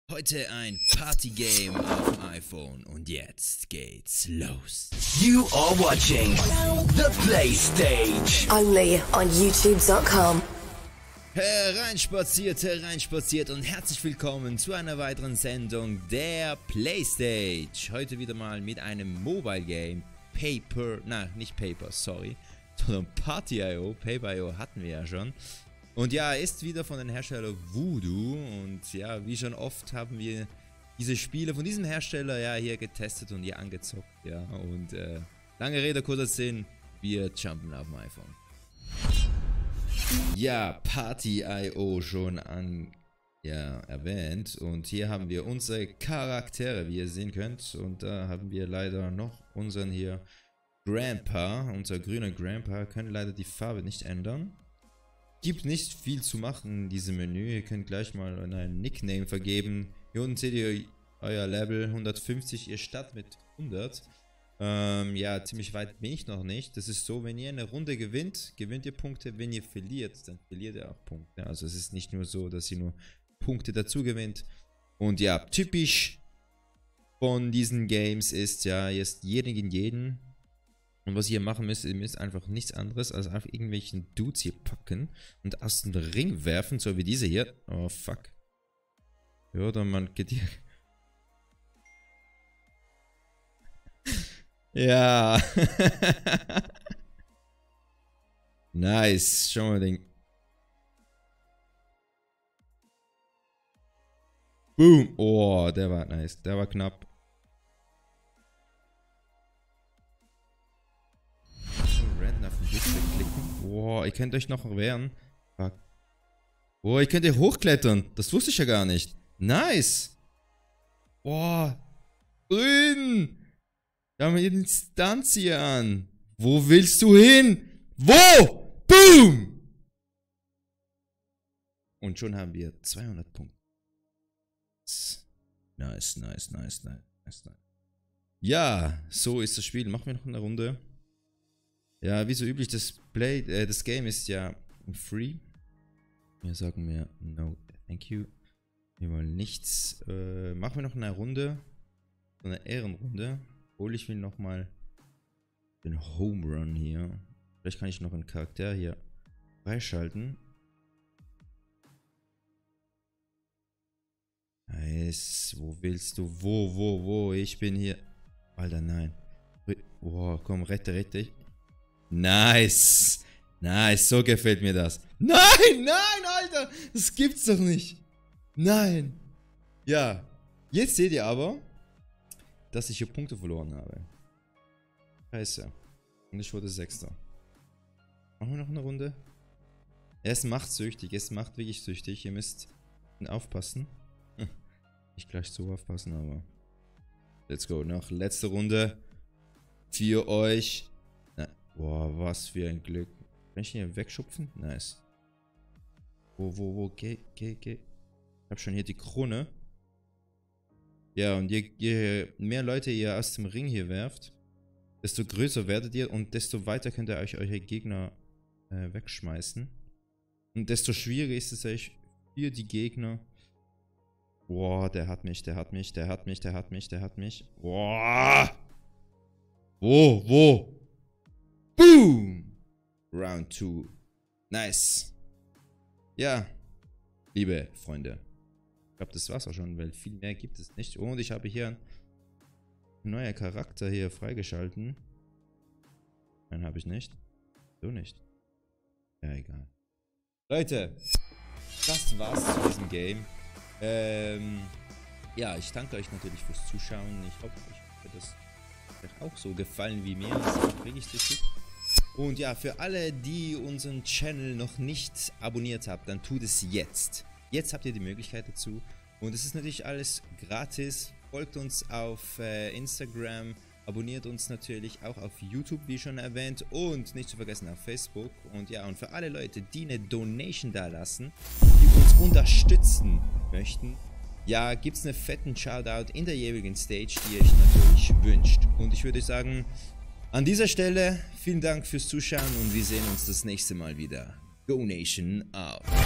Heute ein Partygame auf dem iPhone und jetzt geht's los. You are watching The Play Stage. Only on YouTube.com. Hereinspaziert und herzlich willkommen zu einer weiteren Sendung der Playstage. Heute wieder mal mit einem Mobile Game. Sondern Party.io. Paper.io hatten wir ja schon. Und ja, ist wieder von den Herstellern Voodoo. Und ja, wie schon oft haben wir diese Spiele von diesem Hersteller ja hier getestet und hier angezockt. Ja, und lange Rede, kurzer Sinn, wir jumpen auf dem iPhone. Ja, Party.io schon erwähnt. Und hier haben wir unsere Charaktere, wie ihr sehen könnt. Und da haben wir leider noch unseren hier Grandpa, unser grüner Grandpa. Können leider die Farbe nicht ändern. Gibt nicht viel zu machen in diesem Menü. Ihr könnt gleich mal einen Nickname vergeben. Hier unten seht ihr euer Level 150, ihr startet mit 100. Ja, ziemlich weit bin ich noch nicht. Das ist so, wenn ihr eine Runde gewinnt, gewinnt ihr Punkte. Wenn ihr verliert, dann verliert ihr auch Punkte. Also es ist nicht nur so, dass ihr nur Punkte dazu gewinnt. Und ja, typisch von diesen Games ist ja jetzt jeden gegen jeden. Und was ihr machen müsst, ihr müsst einfach nichts anderes als einfach irgendwelchen Dudes hier packen und aus dem Ring werfen, so wie diese hier. Oh, fuck. Ja, dann man geht hier. Ja. Nice. Schau mal den. Boom. Oh, der war nice. Der war knapp. Auf den Display klicken. Boah, ihr könnt euch noch wehren. Fuck. Boah, ihr könnt hier hochklettern. Das wusste ich ja gar nicht. Nice. Boah. Grün. Da haben wir die Instanz hier an. Wo willst du hin? Wo? Boom. Und schon haben wir 200 Punkte. Nice. Ja, so ist das Spiel. Machen wir noch eine Runde. Ja, wie so üblich, das Game ist ja free. Wir sagen mir no, thank you. Wir wollen nichts. Machen wir noch eine Runde. So eine Ehrenrunde. Hole ich mir nochmal den Home Run hier. Vielleicht kann ich noch einen Charakter hier freischalten. Nice. Wo willst du? Wo? Ich bin hier. Alter, nein. Oh, komm, rette dich. Nice, so gefällt mir das. Nein, Alter, das gibt's doch nicht. Nein. Ja, jetzt seht ihr aber, dass ich hier Punkte verloren habe. Scheiße. Und ich wurde Sechster. Machen wir noch eine Runde? Es macht süchtig, es macht wirklich süchtig. Ihr müsst aufpassen. Nicht gleich so aufpassen, aber let's go. Noch letzte Runde für euch. Boah, was für ein Glück. Kann ich hier wegschupfen? Nice. Wo? Geh. Ich hab schon hier die Krone. Ja, und je mehr Leute ihr aus dem Ring hier werft, desto größer werdet ihr und desto weiter könnt ihr euch eure Gegner wegschmeißen. Und desto schwieriger ist es euch für die Gegner. Boah, der hat mich. Boah! Wo? Boom! Round 2. Nice. Ja, liebe Freunde. Ich glaube, das war's auch schon, weil viel mehr gibt es nicht. Und ich habe hier einen neuen Charakter hier freigeschalten. Nein, habe ich nicht. So nicht. Ja, egal. Leute, das war's zu diesem Game. Ja, ich danke euch natürlich fürs Zuschauen. Ich hoffe, euch hat das auch so gefallen wie mir. Das ist wirklich süchtig. Und ja, für alle, die unseren Channel noch nicht abonniert habt, dann tut es jetzt. Jetzt habt ihr die Möglichkeit dazu. Und es ist natürlich alles gratis. Folgt uns auf Instagram, abonniert uns natürlich auch auf YouTube, wie schon erwähnt. Und nicht zu vergessen auf Facebook. Und ja, und für alle Leute, die eine Donation da lassen, die uns unterstützen möchten, ja, gibt es einen fetten Shoutout in der jeweiligen Stage, die ihr euch natürlich wünscht. Und ich würde sagen, an dieser Stelle vielen Dank fürs Zuschauen und wir sehen uns das nächste Mal wieder. Go Nation out!